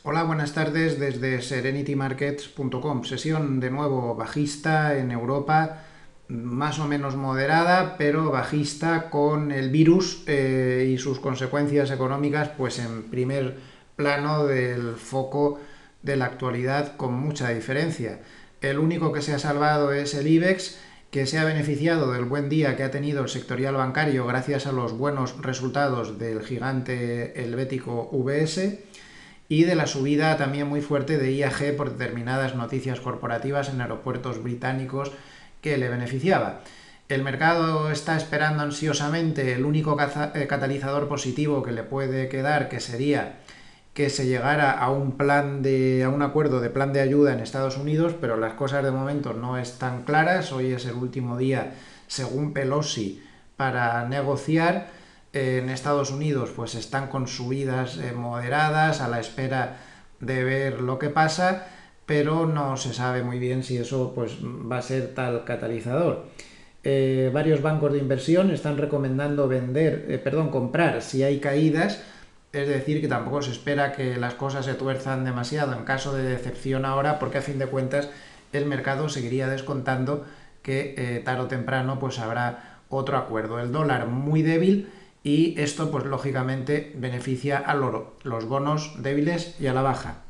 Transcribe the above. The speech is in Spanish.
Hola, buenas tardes desde serenitymarkets.com. Sesión de nuevo bajista en Europa, más o menos moderada, pero bajista con el virus y sus consecuencias económicas pues en primer plano del foco de la actualidad con mucha diferencia. El único que se ha salvado es el IBEX, que se ha beneficiado del buen día que ha tenido el sectorial bancario gracias a los buenos resultados del gigante helvético UBS y de la subida también muy fuerte de IAG por determinadas noticias corporativas en aeropuertos británicos que le beneficiaba. El mercado está esperando ansiosamente el único catalizador positivo que le puede quedar, que sería que se llegara a un acuerdo de plan de ayuda en Estados Unidos, pero las cosas de momento no están claras. Hoy es el último día, según Pelosi, para negociar. En Estados Unidos pues están con subidas moderadas a la espera de ver lo que pasa, pero no se sabe muy bien si eso pues va a ser tal catalizador. Varios bancos de inversión están recomendando comprar si hay caídas, es decir, que tampoco se espera que las cosas se tuerzan demasiado en caso de decepción ahora, porque a fin de cuentas el mercado seguiría descontando que tarde o temprano pues habrá otro acuerdo. El dólar muy débil y esto pues lógicamente beneficia al oro, los bonos débiles y a la baja.